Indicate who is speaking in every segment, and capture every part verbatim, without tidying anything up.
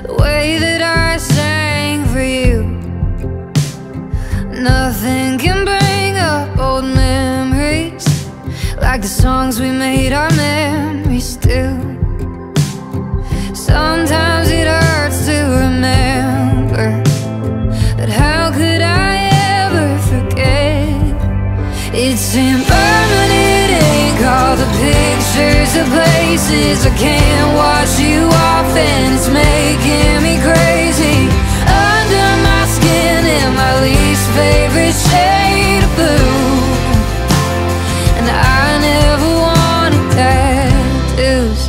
Speaker 1: the way that I sang for you. Nothing can bring up old memories like the songs we made our memories do. Sometimes it hurts to remember, but how could I ever forget? It's impermanent ink, all the pictures of places I can't wash you off, and it's making me crazy. Under my skin in my least favorite shade of blue, and I never wanted tattoos.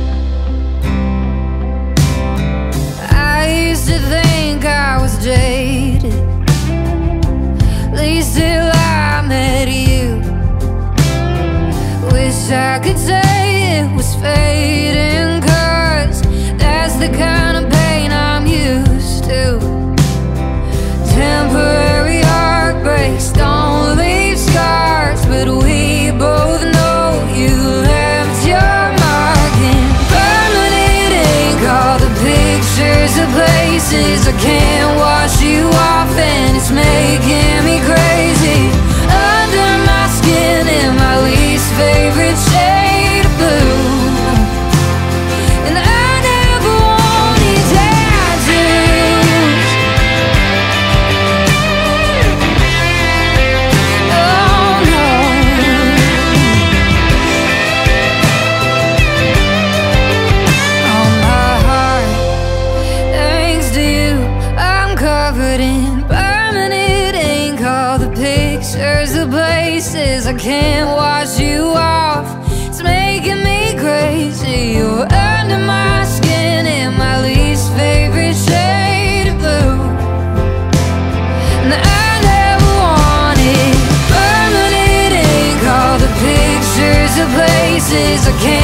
Speaker 1: I used to think I was jaded, at least till I met you. Wish I could say it was fading, 'cause that's the kind of pain I'm used to. Temporary heartbreaks don't leave scars, but we both know you left your mark in permanent ink. All the pictures of places I can't wash you off, and it's making me crazy. Under my skin in my least favorite shade of blue, and I never wanted tattoos. Oh no. On my heart, thanks to you, I'm covered in permanent ink. All the pictures, the places I can't wash you off, it's making me crazy. You're under my skin in my least favorite shade of blue, and I never wanted permanent ink. All the pictures of places I can't